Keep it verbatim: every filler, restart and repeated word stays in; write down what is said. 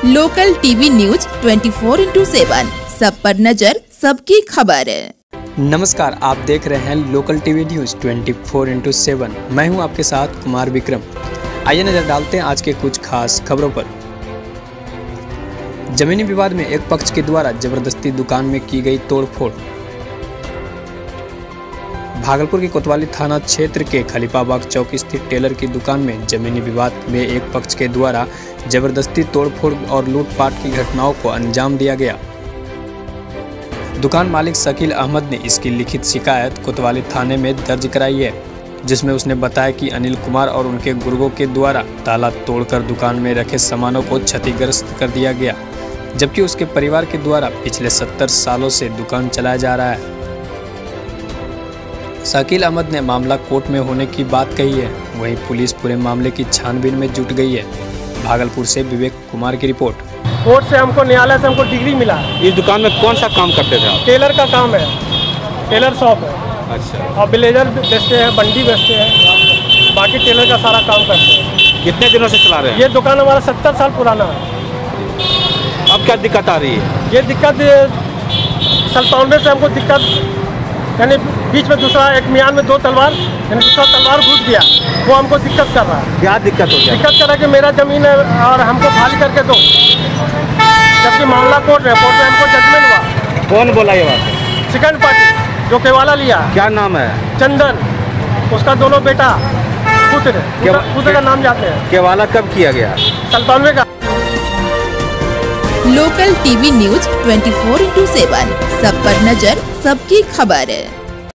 Local TV news चौबीस into seven, सब पर नजर, सबकी खबर। नमस्कार, आप देख रहे हैं लोकल टीवी न्यूज चौबीस इंटू सेवन। मैं हूं आपके साथ कुमार विक्रम। आइए नजर डालते हैं आज के कुछ खास खबरों पर। जमीनी विवाद में एक पक्ष के द्वारा जबरदस्ती दुकान में की गई तोड़फोड़। भागलपुर के कोतवाली थाना क्षेत्र के खलीफाबाग चौक स्थित टेलर की दुकान में जमीनी विवाद में एक पक्ष के द्वारा जबरदस्ती तोड़फोड़ और लूटपाट की घटनाओं को अंजाम दिया गया। दुकान मालिक शकील अहमद ने इसकी लिखित शिकायत कोतवाली थाने में दर्ज कराई है, जिसमें उसने बताया कि अनिल कुमार और उनके गुर्गों के द्वारा ताला तोड़कर दुकान में रखे सामानों को क्षतिग्रस्त कर दिया गया, जबकि उसके परिवार के द्वारा पिछले सत्तर सालों से दुकान चलाया जा रहा है। शकील अहमद ने मामला कोर्ट में होने की बात कही है। वहीं पुलिस पूरे मामले की छानबीन में जुट गई है। भागलपुर से विवेक कुमार की रिपोर्ट। कोर्ट से हमको, न्यायालय से हमको डिग्री मिला। इस दुकान में कौन सा काम करते थे आप? टेलर का काम है, टेलर शॉप है। अच्छा। और ब्लेजर बेचते हैं, बंडी बेचते हैं, बाकी टेलर का सारा काम करते हैं। कितने दिनों से चला रहे हैं? ये दुकान हमारा सत्तर साल पुराना है। अब क्या दिक्कत आ रही है? ये दिक्कत सल्तानवे से हमको दिक्कत, यानी बीच में दूसरा एक मियान में दो तलवार, यानी दूसरा तलवार घुस गया, वो हमको दिक्कत कर रहा है। क्या दिक्कत हो गया? दिक्कत कर रहा है कि मेरा जमीन है और हमको खाली करके दो, जबकि मामला कोर्ट है। कोर्ट में हमको जजमेंट हुआ। कौन बोला ये बात? सेकंड पार्टी जो केवाला लिया। क्या नाम है? चंदन, उसका दोनों बेटा, पुत्र, पुत्र का नाम जानते हैं। केवाला कब किया गया? सल्तानवे का। लोकल टीवी न्यूज चौबीस इंटू सेवन, सब पर नजर, सबकी खबर।